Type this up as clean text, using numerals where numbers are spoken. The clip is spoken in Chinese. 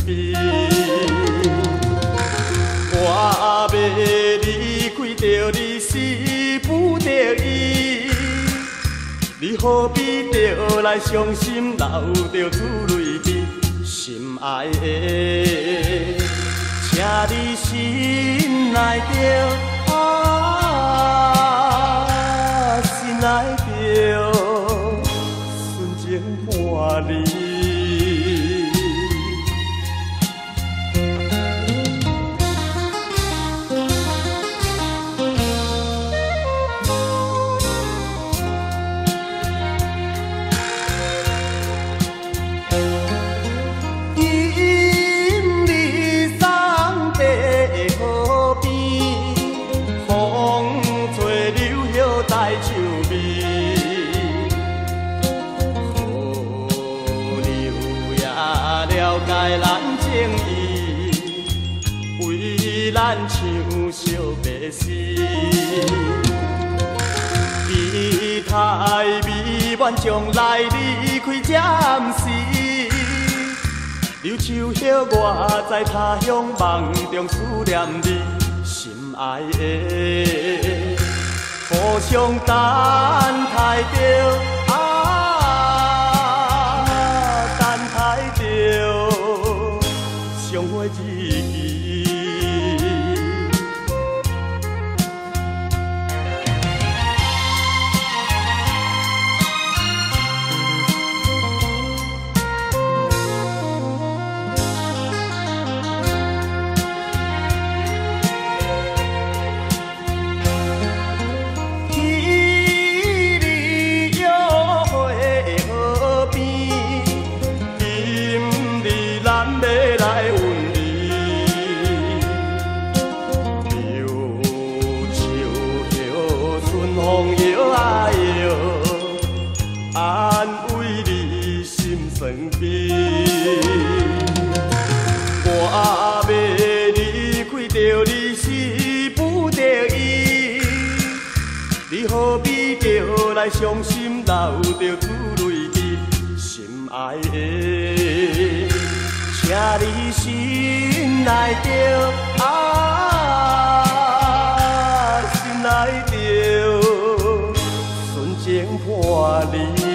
边。我要离开着你是不得已，你何必着来伤心流着珠泪滴？心爱的，请你心内着心内着纯情伴你。咱像相白丝，期待美满将来离开暂时。柳树叶我在他乡梦中思念你，心爱的，互相等待着，等待着相会日期。安慰你心酸悲，我要离开着你是不得已，你何必着来伤心流着珠泪滴？心爱的，请你心内着心内着纯情伴你。